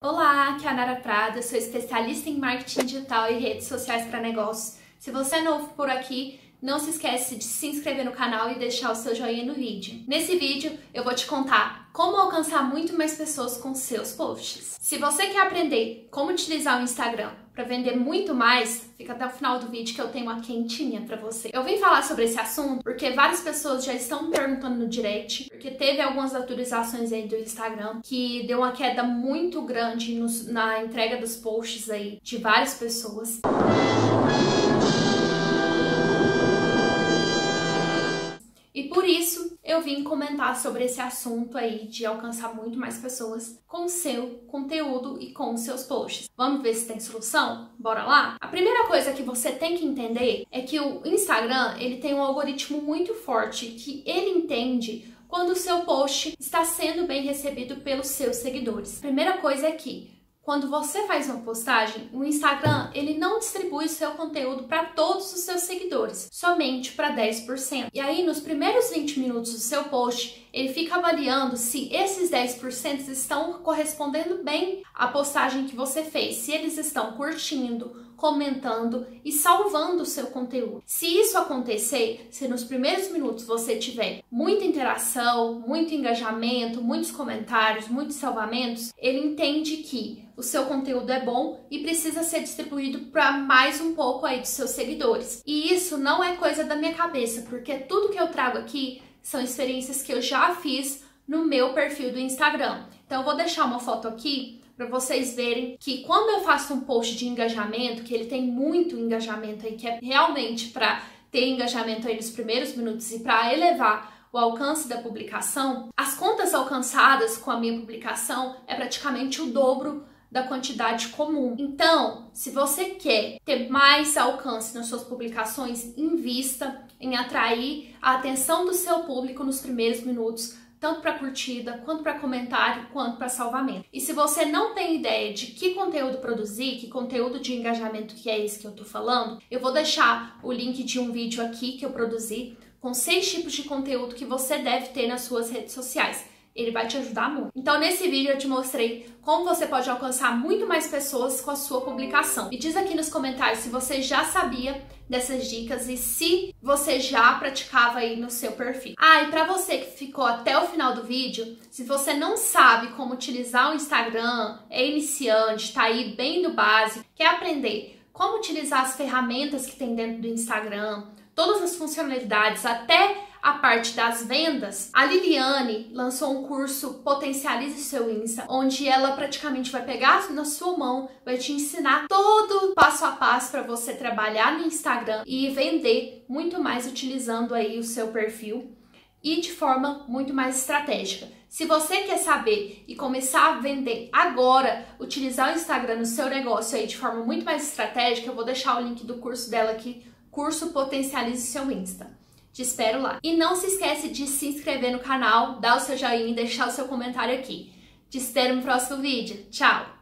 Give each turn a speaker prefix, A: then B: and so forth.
A: Olá, aqui é a Nara Prada, eu sou especialista em marketing digital e redes sociais para negócios. Se você é novo por aqui, não se esquece de se inscrever no canal e deixar o seu joinha no vídeo. Nesse vídeo eu vou te contar como alcançar muito mais pessoas com seus posts. Se você quer aprender como utilizar o Instagram para vender muito mais, fica até o final do vídeo que eu tenho uma quentinha para você. Eu vim falar sobre esse assunto porque várias pessoas já estão me perguntando no direct, porque teve algumas atualizações aí do Instagram que deu uma queda muito grande na entrega dos posts aí de várias pessoas. E por isso eu vim comentar sobre esse assunto aí de alcançar muito mais pessoas com o seu conteúdo e com os seus posts. Vamos ver se tem solução? Bora lá? A primeira coisa que você tem que entender é que o Instagram, ele tem um algoritmo muito forte que ele entende quando o seu post está sendo bem recebido pelos seus seguidores. A primeira coisa é que quando você faz uma postagem, o Instagram ele não distribui o seu conteúdo para todos os seus seguidores, somente para 10%. E aí, nos primeiros 20 minutos do seu post, ele fica avaliando se esses 10% estão correspondendo bem à postagem que você fez, se eles estão curtindo, comentando e salvando o seu conteúdo. Se isso acontecer, se nos primeiros minutos você tiver muita interação, muito engajamento, muitos comentários, muitos salvamentos, ele entende que o seu conteúdo é bom e precisa ser distribuído para mais um pouco aí dos seus seguidores. E isso não é coisa da minha cabeça, porque tudo que eu trago aqui são experiências que eu já fiz no meu perfil do Instagram. Então eu vou deixar uma foto aqui para vocês verem que quando eu faço um post de engajamento, que ele tem muito engajamento aí, que é realmente para ter engajamento aí nos primeiros minutos e para elevar o alcance da publicação, as contas alcançadas com a minha publicação é praticamente o dobro da quantidade comum. Então, se você quer ter mais alcance nas suas publicações, invista em atrair a atenção do seu público nos primeiros minutos, tanto para curtida, quanto para comentário, quanto para salvamento. E se você não tem ideia de que conteúdo produzir, que conteúdo de engajamento que é esse que eu tô falando, eu vou deixar o link de um vídeo aqui que eu produzi com 6 tipos de conteúdo que você deve ter nas suas redes sociais. Ele vai te ajudar muito. Então, nesse vídeo eu te mostrei como você pode alcançar muito mais pessoas com a sua publicação. Me diz aqui nos comentários se você já sabia dessas dicas e se você já praticava aí no seu perfil. Ah, e para você que ficou até o final do vídeo, se você não sabe como utilizar o Instagram, é iniciante, tá aí bem do básico, quer aprender como utilizar as ferramentas que tem dentro do Instagram, todas as funcionalidades, até a parte das vendas, a Liliane lançou um curso Potencialize Seu Insta, onde ela praticamente vai pegar na sua mão, vai te ensinar todo passo a passo para você trabalhar no Instagram e vender muito mais utilizando aí o seu perfil e de forma muito mais estratégica. Se você quer saber e começar a vender agora, utilizar o Instagram no seu negócio aí de forma muito mais estratégica, eu vou deixar o link do curso dela aqui, curso Potencialize Seu Insta. Te espero lá. E não se esquece de se inscrever no canal, dar o seu joinha e deixar o seu comentário aqui. Te espero no próximo vídeo. Tchau!